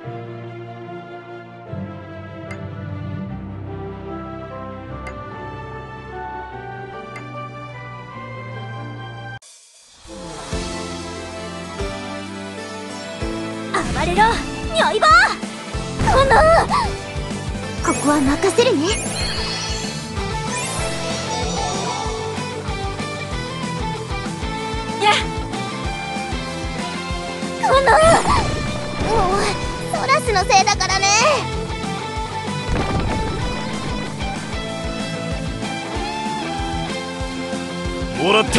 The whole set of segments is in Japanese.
暴れろ如意棒。ここは任せるね。もうソラスのせいだからね。 もらった。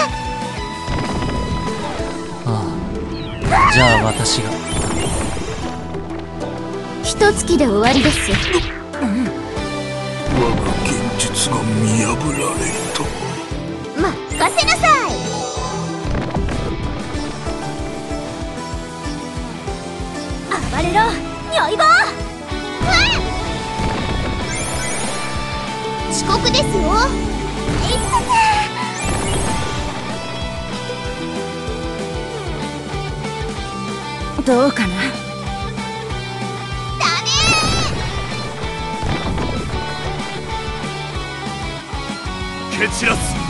じゃあ私が。 一月で終わりです。 我が現実が見破られると。 任せなさい。暴れろ如意棒。遅刻ですよ。どうかな。 蹴散らす。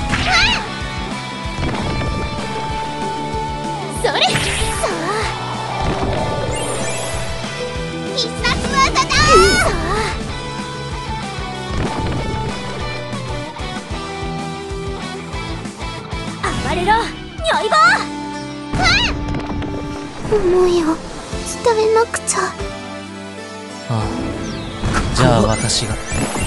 それ。さあ必殺技だ。暴れろ如意棒。思いを伝えなくちゃ。 じゃあ私が。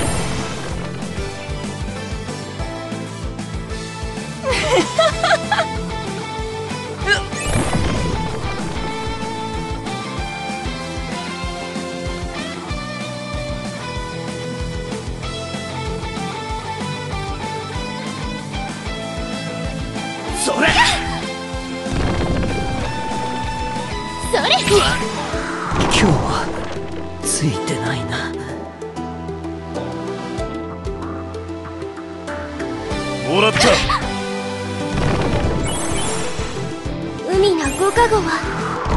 それ。 今日はついてないな。 もらった。 海の5か5は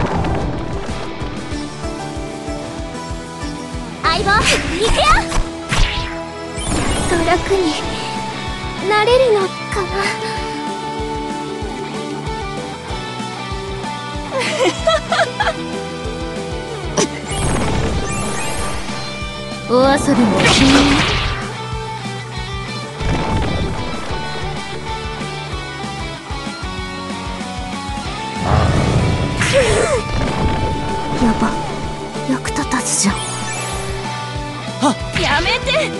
相棒行くよ。やっと楽になれるのかな。お遊びも気になる。やば、役立たずじゃん。やめて。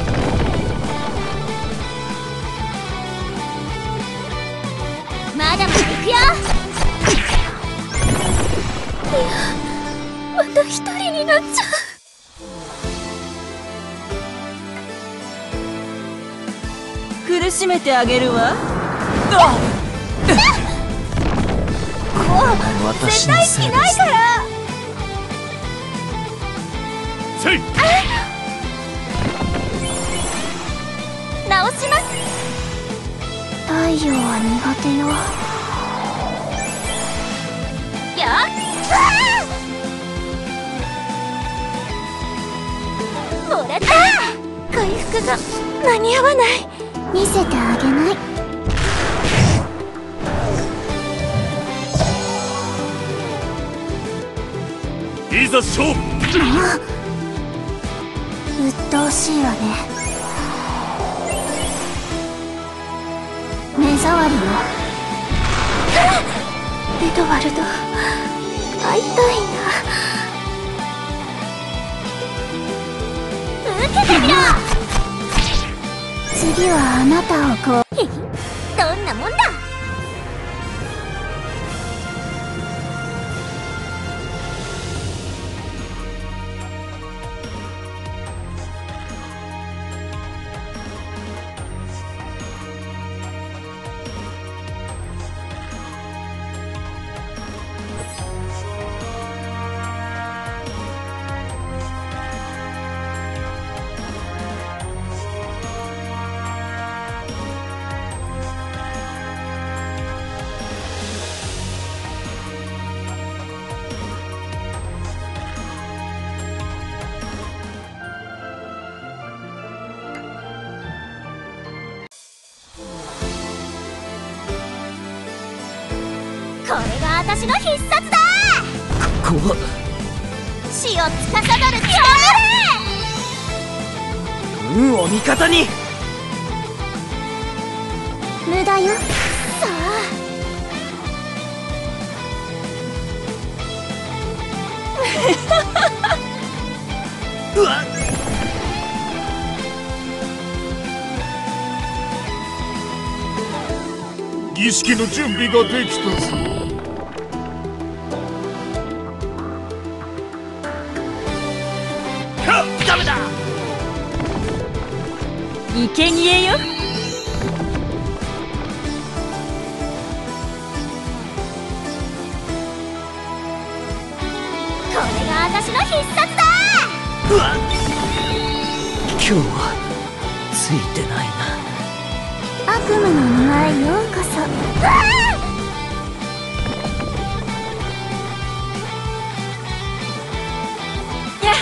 まだまだ行くよ。いや、また一人になっちゃう。 苦しめてあげるわ。 私のせいです。 せい。 直します。太陽は苦手よ。やっもらった。回復が間に合わない。見せてあげない。 いざ勝負。 鬱陶しいわね。目障りよ。エドワルド、会いたいな。受けてみろ。次はあなたをこう。どんなもんだ。 私の必殺だ。 こ死を司る力。 運を味方に。 無駄よ。さあうわっ、 儀式の準備ができたぞ。 ダメだ。 生贄よ。 これが私の必殺だ。 うわっ、今日はついてないな。 悪夢の庭へようこそ。 やっ、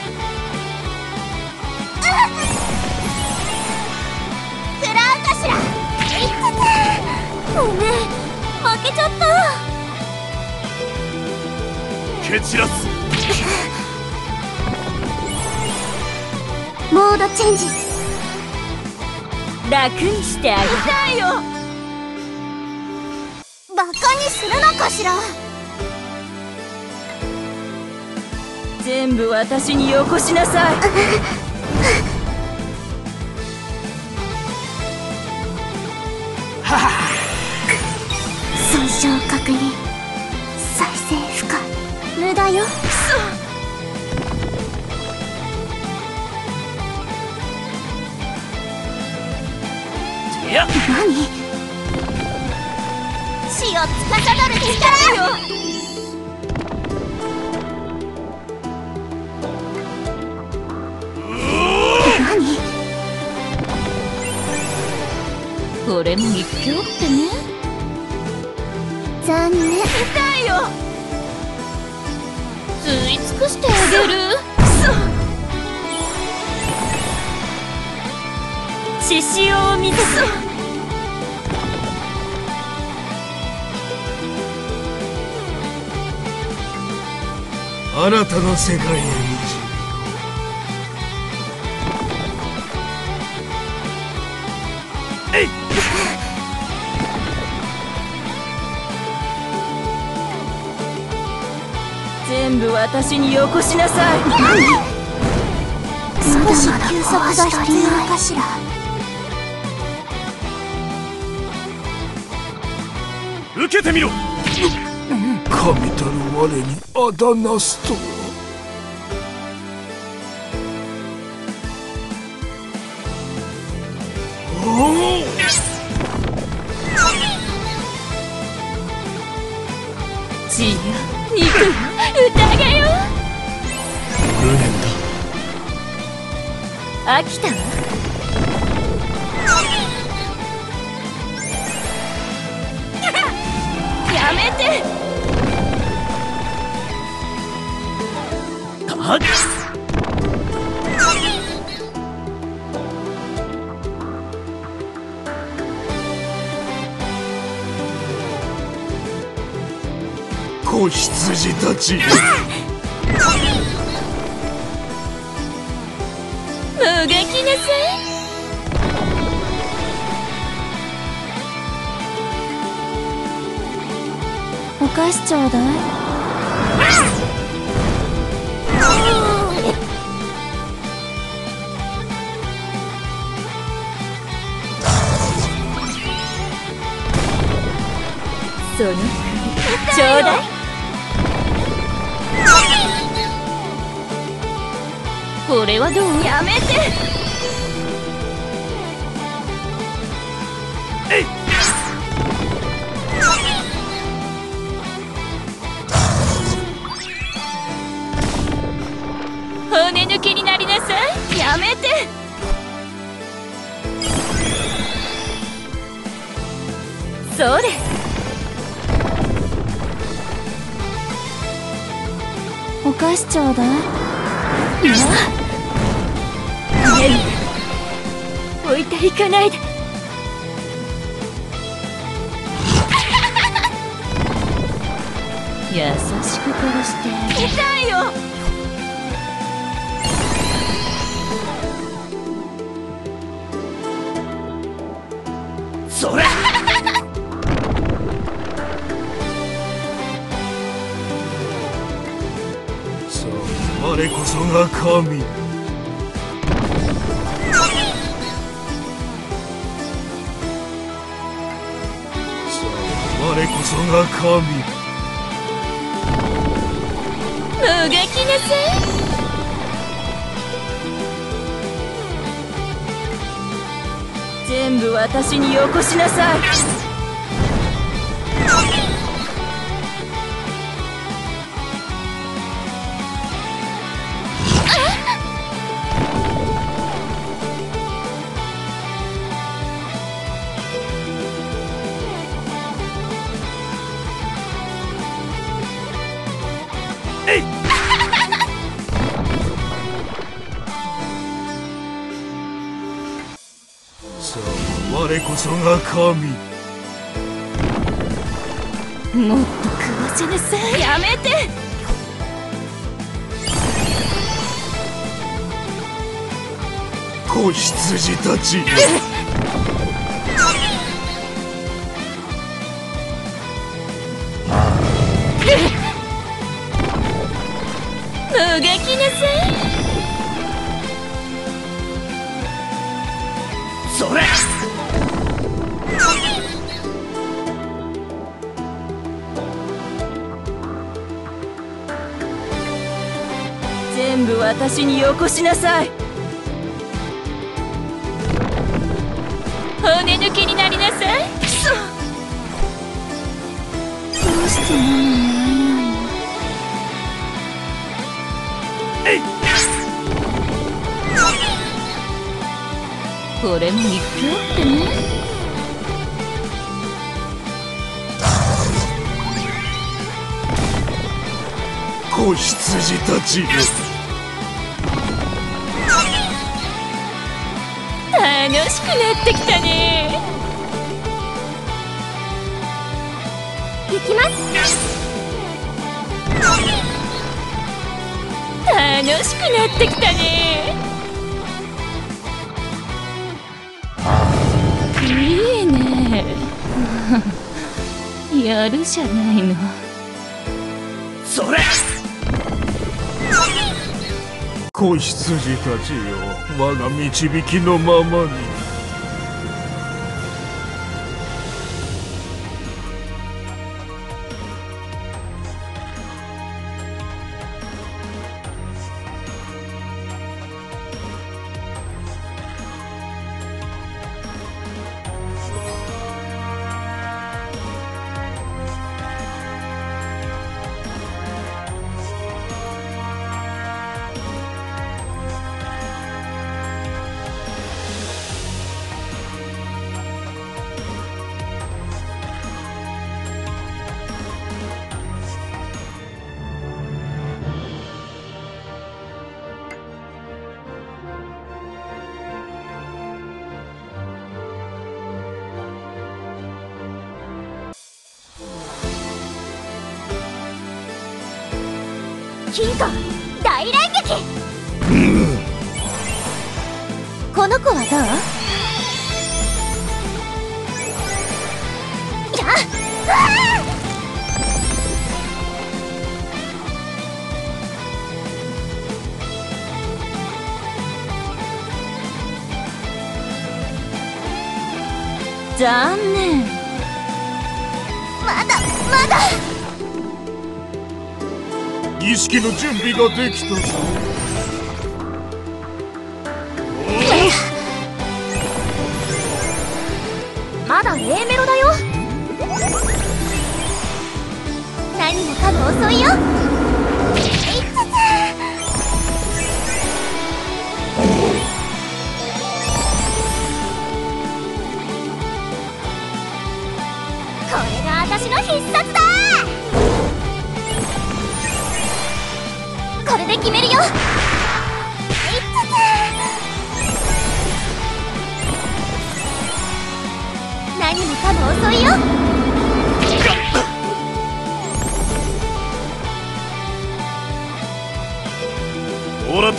食らうかしら。いったた。ごめん、負けちゃった。 蹴散らす。 モードチェンジ。 楽にしてあげる。痛いよ。 バカにするのかしら。 全部私によこしなさい。 損傷確認。再生不可。無駄よ。 いや、 何？死を司る力よ。何？ これも一興ってね。 残念。 痛いよ。 吸い尽くしてあげる。 獅子王を見せて。 新たな世界へ導く。えい。 全部私によこしなさい。 少し休息が必要かしら。 受けてみろ。神たる我にあだなすとは。 血や肉宴よ。 無念だ。 飽きたわ。やめて。 はっ、 子羊たち。 もがきなさい。お菓子ちょうだい。その首ちょうだい。これはどう？やめて。 えい。 骨抜きになりなさい。やめて。そうです。お菓子ちょうだい。置いていかないで。 優しく殺して痛いよ。 それさあ我こそが神。さあ我こそが神。 無撃なさい。全部私によこしなさい。 えいさあ我こそが神。 もっと食わせなさい。やめて。 子羊たちよ。 無撃なさい。 それ全部私によこしなさい。骨抜きになりなさい。くそ。どうしてママに会えないの。 えいこれも一興ってね。 子羊たちよ。 楽しくなってきたね。 行きます。 楽しくなってきたね。いいね。やるじゃないの。 それ子羊たちよ、我が導きのままに。 金庫大乱撃。この子はどう？やっ、うわ残念。 まだまだ。 儀式の準備ができたぞ。 まだ A メロだよ。何もかも遅いよ。いっつつこれが私の必殺だ。これで決めるよ。いっつつ何もかも遅いよ。 もらった。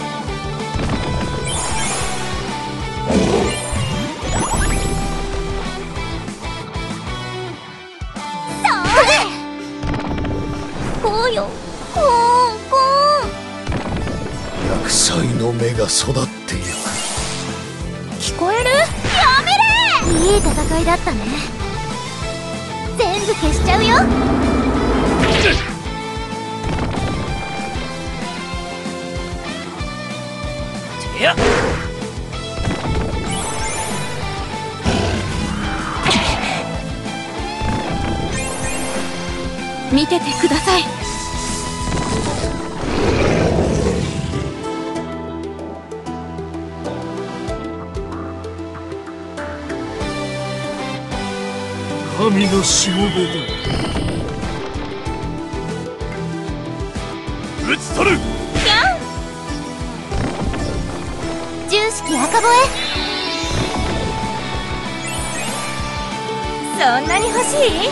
こうよ、コーンコ薬剤の芽が育っている。 聞こえる？やめれ！いい戦いだったね。全部消しちゃうよ。 いや、 見ててください。 神のしもべだ。討ち取る。 重式赤吠そんなに欲しい？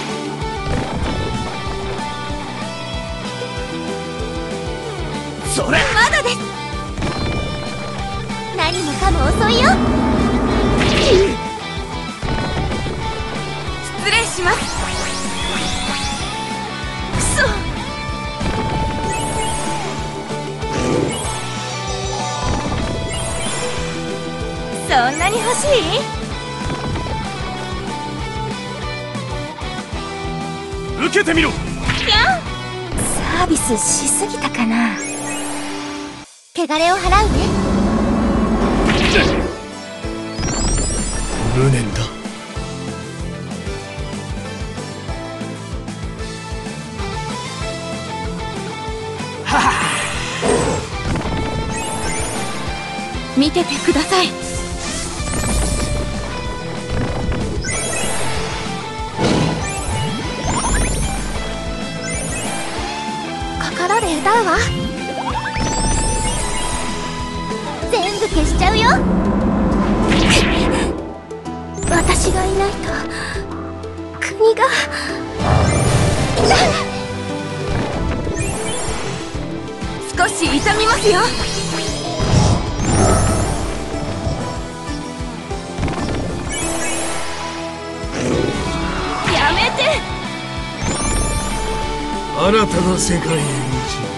それまだです。 え。何もかも遅いよ。 失礼します。くそ。そんなに欲しい？ 受けてみろ。 サービスしすぎたかな。 汚れを払うね。 無念だ。 見ててください。 心で歌うわ。全部消しちゃうよ。私がいないと国が少し痛みますよ。やめて。 新たな世界へ導く。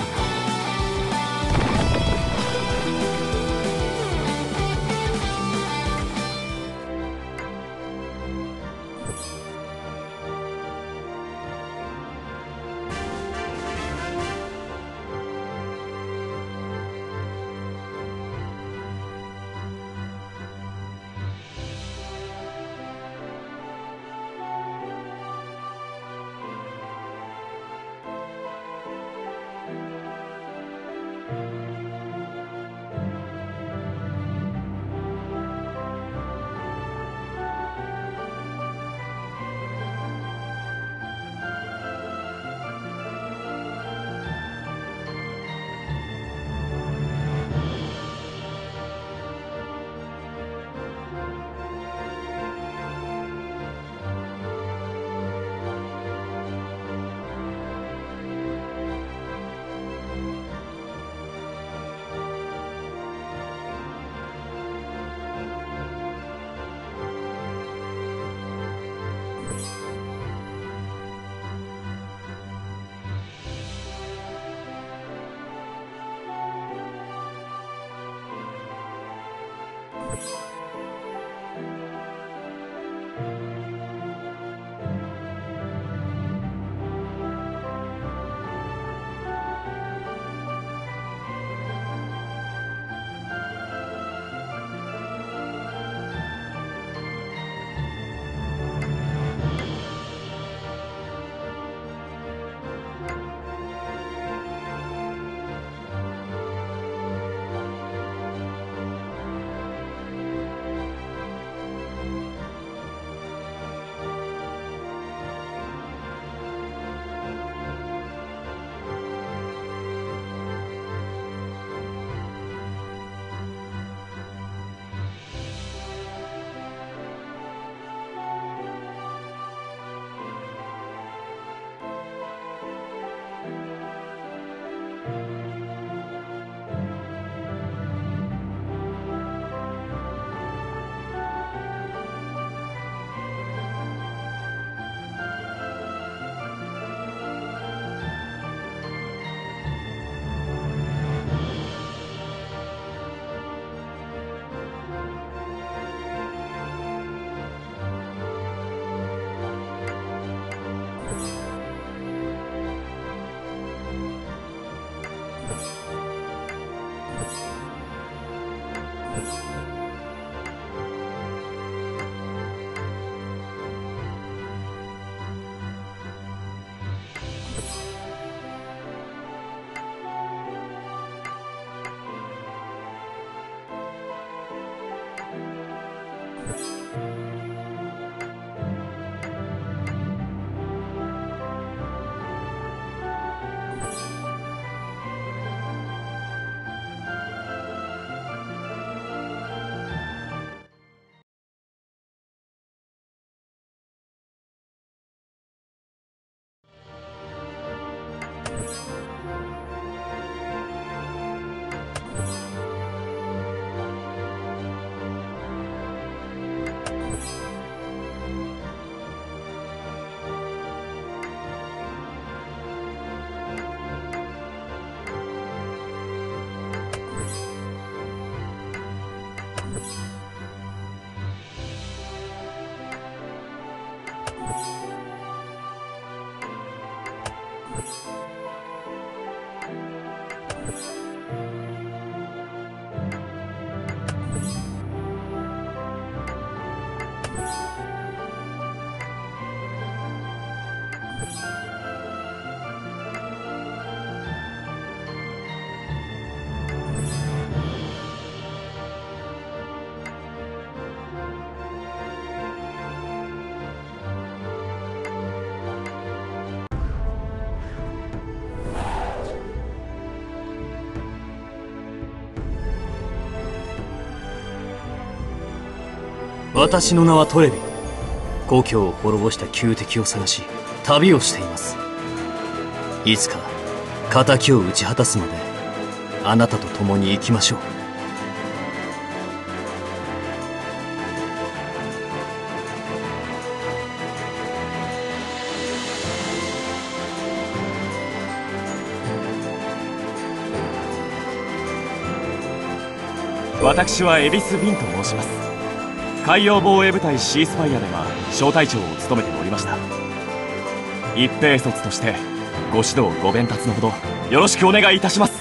私の名はトレビ。故郷を滅ぼした旧敵を探し旅をしています。いつか敵を討ち果たすまであなたと共に行きましょう。 私はエビス・ビンと申します。海洋防衛部隊シースファイアでは小隊長を務めておりました。一兵卒としてご指導ご鞭達のほどよろしくお願いいたします。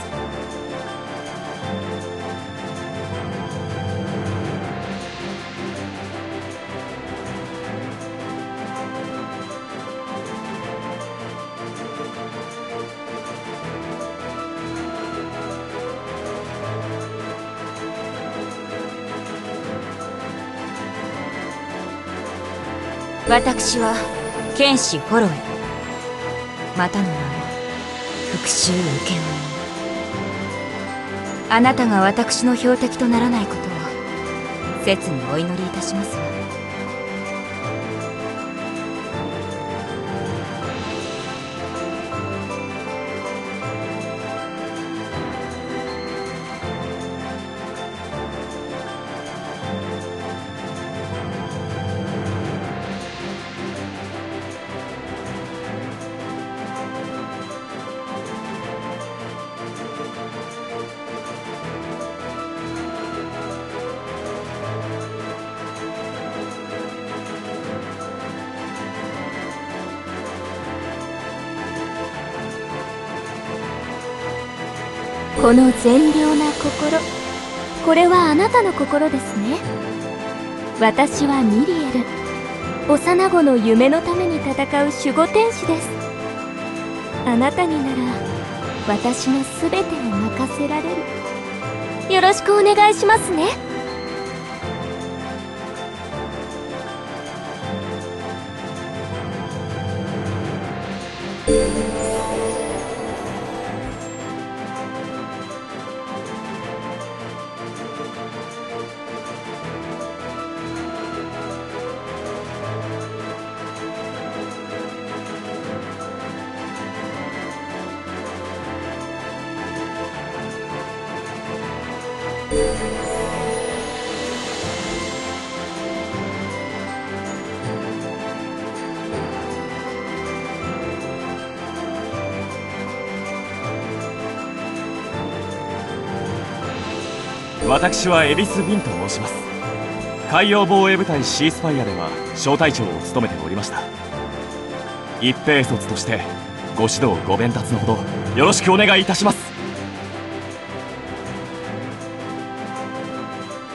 私は剣士ホロウェイ、またの名を復讐請負人。あなたが私の標的とならないことを切にお祈りいたしますわ。 この善良な心、これはあなたの心ですね。私はミリエル、幼子の夢のために戦う守護天使です。あなたになら私のすべてを任せられる。よろしくお願いしますね。 私はエビス・ビンと申します。海洋防衛部隊シースファイアでは小隊長を務めておりました。一兵卒としてご指導ご鞭達のほどよろしくお願いいたします。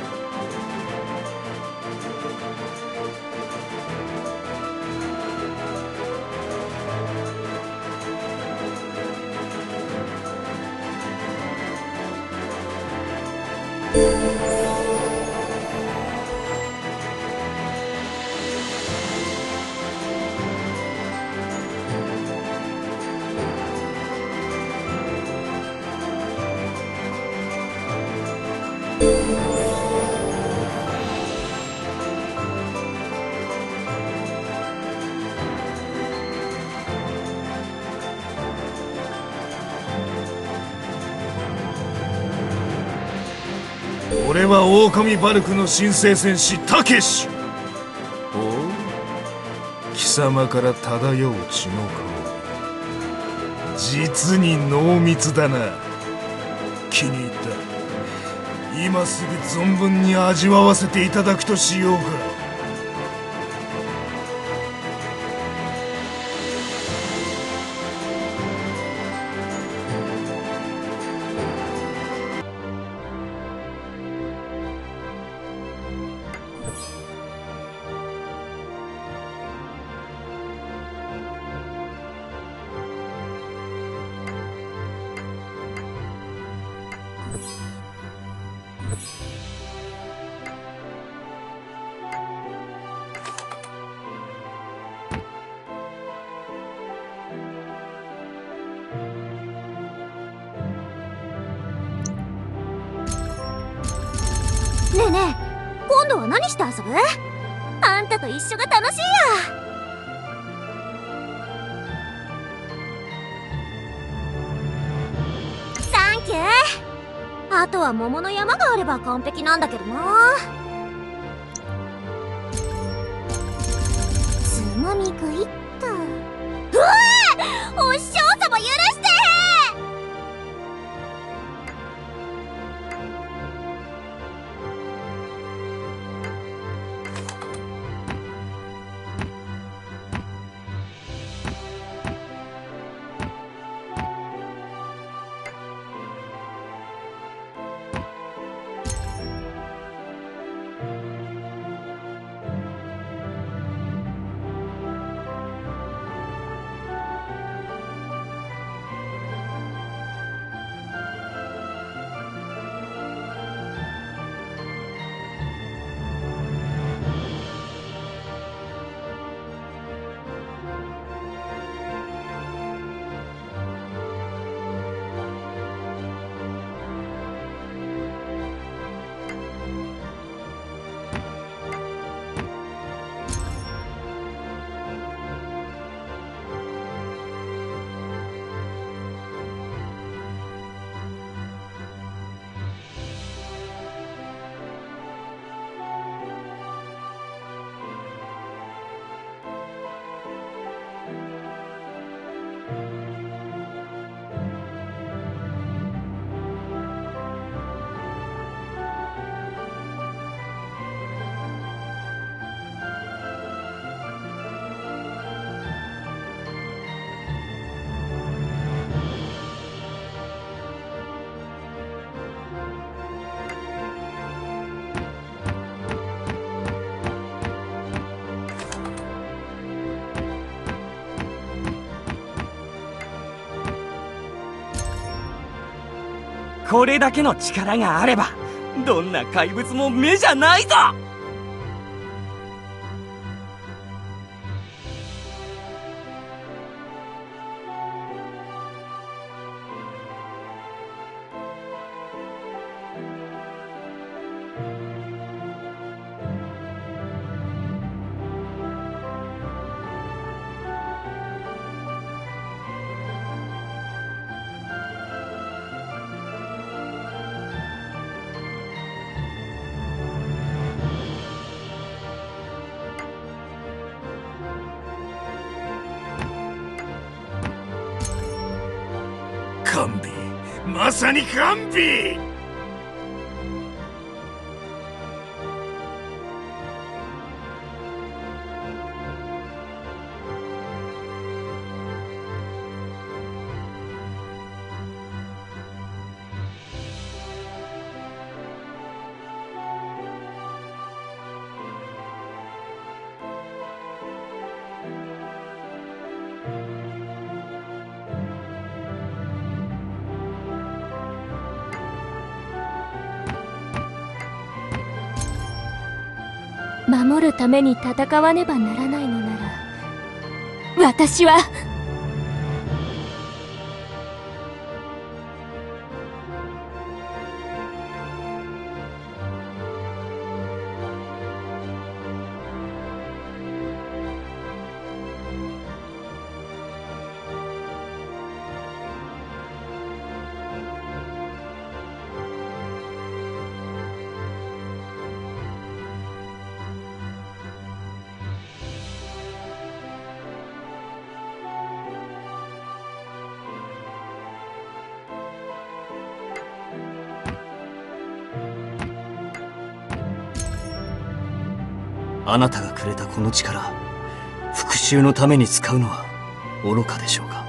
俺は狼バルクの新生戦士たけし。おう、貴様から漂う血の香り、実に濃密だな。気に入った。今すぐ存分に味わわせていただくとしようか。 ねえねえ、今度は何して遊ぶ？あんたと一緒が楽しいや。サンキュー。あとは桃の山があれば完璧なんだけどな。つまみ食いっと。うわー！お師匠様許して！ これだけの力があればどんな怪物も目じゃないぞ。 完備、まさに完備。 守るために戦わねばならないのなら、私はあなたがくれたこの力、復讐のために使うのは愚かでしょうか。